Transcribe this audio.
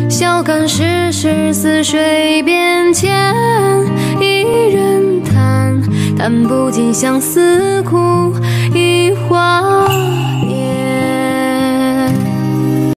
笑看世事似水变迁，一人叹，叹不尽相思苦，一花